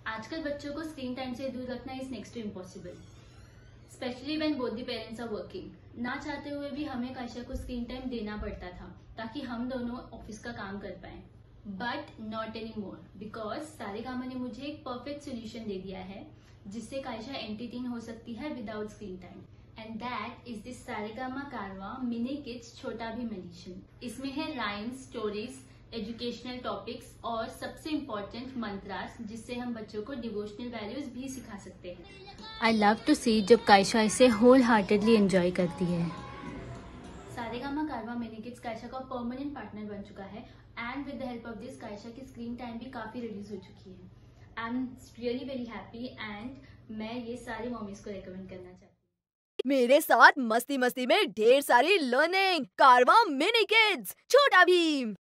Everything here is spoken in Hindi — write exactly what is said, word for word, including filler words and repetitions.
आजकल बच्चों को स्क्रीन टाइम से दूर रखना is next to impossible, specially when both the parents are working. ना चाहते हुए भी हमें कायशा को स्क्रीन टाइम देना पड़ता था ताकि हम दोनों ऑफिस का काम कर पाए। But not any more, because Saregama ने मुझे एक परफेक्ट सोल्यूशन दे दिया है जिससे कायशा एंटरटेन हो सकती है without screen time, and that is this Saregama Carvaan mini kids छोटा भीम एडिशन। इसमें है राइम्स, स्टोरीज, एजुकेशनल टॉपिक्स और सबसे इम्पोर्टेंट मंत्रास, जिससे हम बच्चों को डिवोशनल वैल्यूज भी सिखा सकते हैं। आई लव टू सी जब कायशा इसे होल हार्टेडली एंजॉय करती है। सारेगामा कारवा मिनी किड्स कायशा का परमानेंट पार्टनर बन चुका है, and with the help of this कायशा की स्क्रीन टाइम भी काफी रिड्यूस हो चुकी है। I am really very happy and मैं ये सारी मॉमीज को रिकमेंड करना चाहती हूँ। मेरे साथ मस्ती मस्ती में ढेर सारी लर्निंग। कारवा मिनी किड्स छोटा भीम।